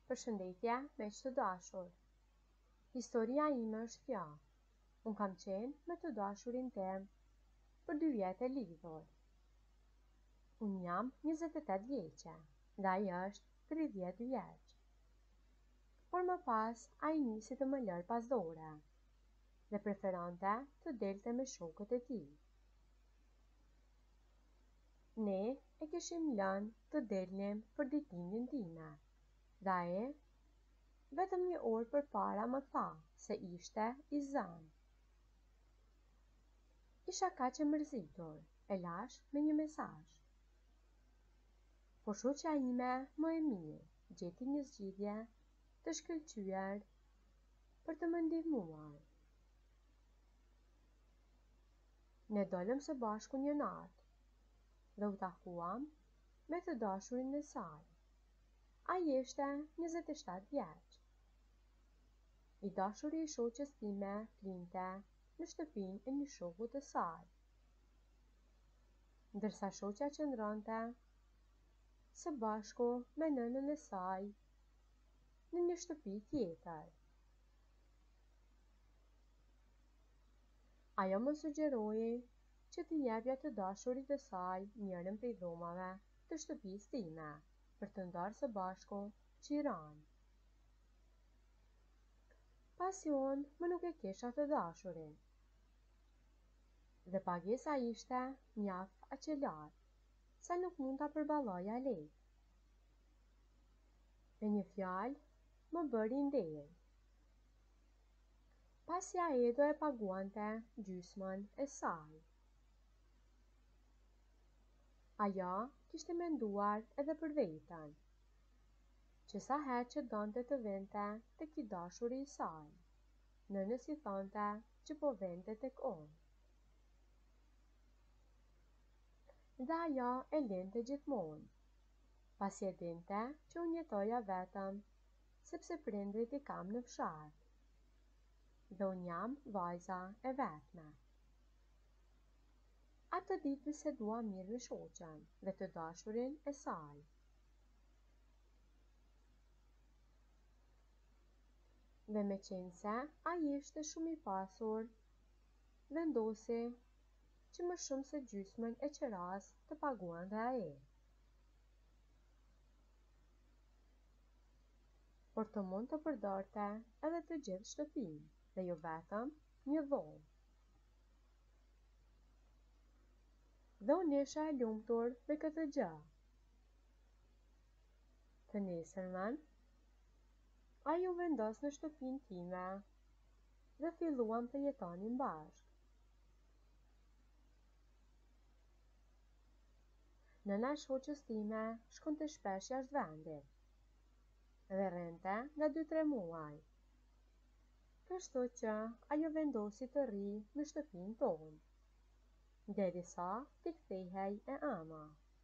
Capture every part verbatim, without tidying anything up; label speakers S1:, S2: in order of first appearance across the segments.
S1: Përshëndetje me që të dashur. Historia ime është kjo. Unë kam qenë me të dashurin tem për dy vjetë e lidhur. Unë jam njëzet e tetë vjeqe, dhe ai është tridhjetë vjeç. Por më pas, a i nisi të më lërë pas dore, dhe preferante të delte me shokët e ti. Ne e kishim lënë të delnim për ditindin time, dhe ai vetëm një orë për para më tha se ishte i zënë. Isha kaq e mërzitur, e lash me një mesazh. Por shoqja ime më e mirë gjeti një zgjidhje të shkëlqyer për të më ndihmuar. Ne dolëm së bashku një natë dhe u takuam me të dashurin e saj. Ai ishte njëzet e shtatë vjeç. I dashuri i shoqes time flinte në shtëpinë e një shoku të saj, ndërsa shoqja qëndronte së bashku me nënën e saj në një shtëpi tjetër. Ajo më sugjeroi që t'i jepja të dashurit të saj njërin prej dhomave të shtëpisë time për të ndarë së bashku qiran. Pasi unë më nuk e kisha të dashurin, dhe pagesa ishte mjaft aqelar, sa nuk mund ta përballoja lehtë. Me një fjalë, më bëri nderë. Pasi ai do e paguante gjysmën e saj. Ajo kishte menduar edhe për veten, që sa herë që donte të vente tek i dashuri i saj, nënës i thonte që po vente tek unë. Dhe ajo e linte gjithmonë, pasi e dinte që unë jetoja vetëm sepse prindrit i kam në fshat, dhe unë jam vajza e vetme. Atë ditë bisedua mirë me shoqen dhe të dashurin e saj. Dhe me qenë se ai ishte shumë i pasur, vendosi që më shumë se gjysmën e qiras të paguante ai. Por të mund të përdorte edhe të gjithë shtëpinë, dhe jo vetëm një dhomë. Dhe unë isha e lumtur me këtë gjë. Të nesërmen, ai u vendos në shtëpinë time dhe filluam të jetonim bashkë. Nëna e shoqës time shkonte shpesh jashtë vendit dhe rrinte nga dy tre muaj. Kështu që ajo vendosi të rrijë në shtëpinë tonë, derisa t'i kthehej e ama.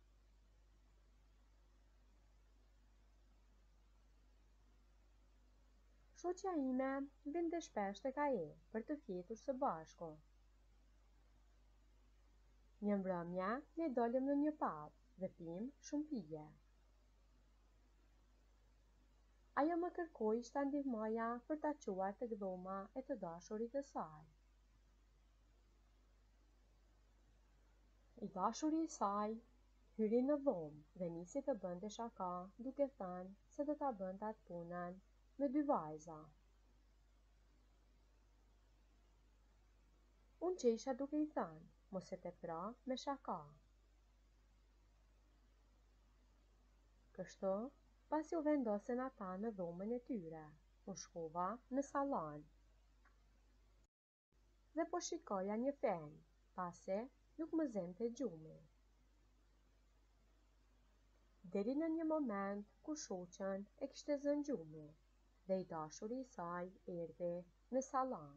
S1: Shoqja ime vinte shpesh tek ai për të fjetur së bashku. Një mbrëmje ne dolëm në një pub dhe pim shumë pije. Ajo më kërkoi që ta ndihmoja për ta çuar tek dhoma e të dashurit të saj. I dashuri i saj hyri në dhomë dhe nisi të bënte shaka duke thënë se do ta bënte atë punën me dy vajza. Unë qesha duke i thënë, mos e tepro me shaka. Kështu, pasi u vendosen ata në dhomën e tyre, unë shkova në sallon. Dhe po shikoja një film, pasi nuk më zente gjumi. Deri në një moment ku shoqen e kishte zënë gjumi, dhe i dashuri i saj erdhi në sallon.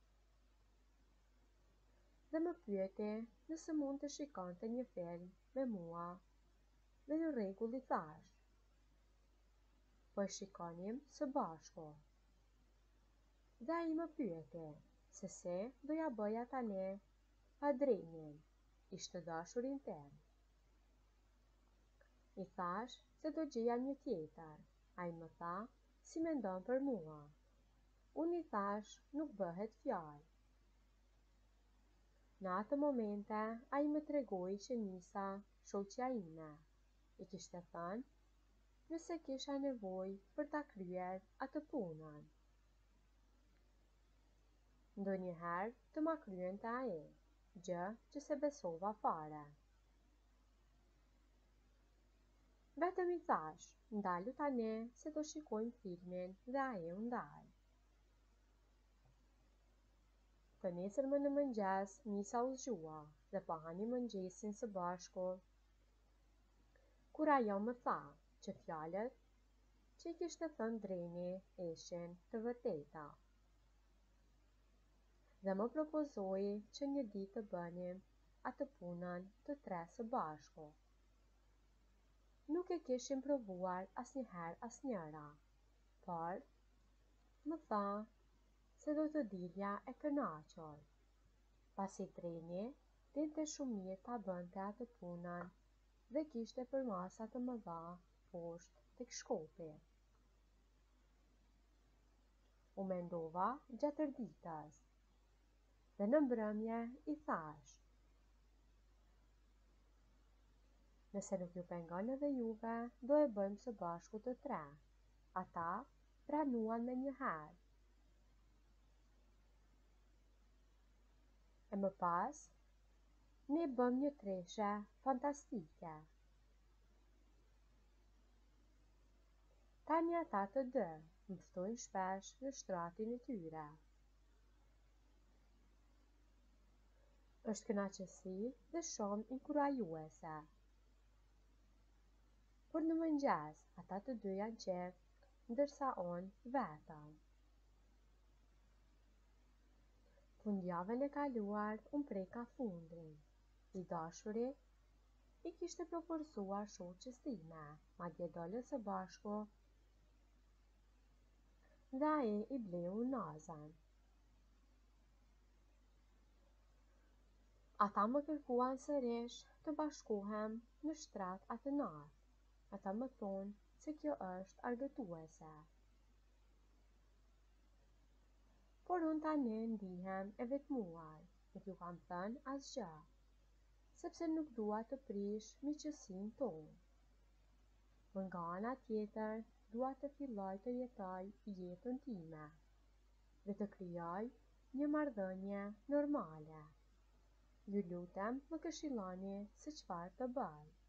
S1: Dhe më pyeti nëse mund të shikonte një film me mua, dhe në rregull i thash. Po e shikonim së bashku. Dhe ai më pyeti se se doja bëja tani pa Drenin, ishte dashurin tem. I thash se do gjeja një tjetër, A i më tha, si mendon për mua. Unë i thash, nuk bëhet fjalë. Në atë momente, a i më tregoi që Nisa, shoqja ime, i kishte thënë, nëse kisha nevojë për ta kryer atë punën. Ndonjëherë të ma kryente ai, gjë që se besova fare. Vetëm i thash, ndalu tani se do shikojmë filmin dhe ai u ndal. Të nesërmë në mëngjes, Nisa u zgjua dhe po hani mëngjesin së bashku. Kur ajo më tha që fjalët që i kishte thënë Dreni ishin të vërteta. Dhe më propozoi që një ditë të bënim atë punën të tre së bashku. Nuk e kishim provuar asnjëherë asnjëra, por më tha se do të dilja e kënaqur, pasi Dreni dinte shumë mirë ta bënte atë punën dhe kishte përmasa të mëdha poshtë tek shkopi. U mendova gjatë ditës dhe në mbrëmje i thash, nëse nuk ju pengon edhe juve, do e bëjmë së bashku të tre. Ata pranuan me njëherë. E më pas, ne bëm një treshe fantastike. Tani ata të dy më ftojnë shpesh në shtratin e tyre. Është kënaqësi dhe shumë inkurajuese. Por në mëngjes, ata të dy janë qef, ndërsa unë vetëm. Fundjavën e kaluar, unë preka fundin. I dashuri i kishte propozuar shoqes time, madje dolën së bashku dhe ai i bleu nazën. Ata më kërkuan sërish të bashkohem në shtrat atë natë. Ata më thonë se kjo është argëtuese. Por unë tani ndihem e vetmuar, nuk ju kam thënë asgjë, sepse nuk dua të prish miqësinë tonë. Por nga ana tjetër, dua të filloj të jetoj jetën time dhe të krijoj një marrëdhënie normale. Ju lutem, më këshilloni se çfarë të bëj.